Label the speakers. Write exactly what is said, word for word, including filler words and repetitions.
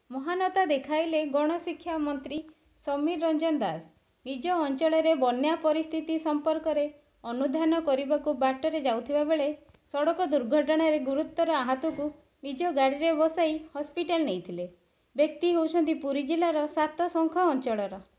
Speaker 1: महानता देखाइले गणशिक्षा मंत्री समीर रंजन दास। निज अंचल में बन्या परिस्थिति संपर्क में अनुधान करने को बाटर जाउथिबा बेले सड़क दुर्घटना रे गुरुतर आहत को निज गाड़ी रे बसाई हॉस्पिटल नहीं थिले। व्यक्ति होउछंती पुरी जिलार सात शंख अंचलर।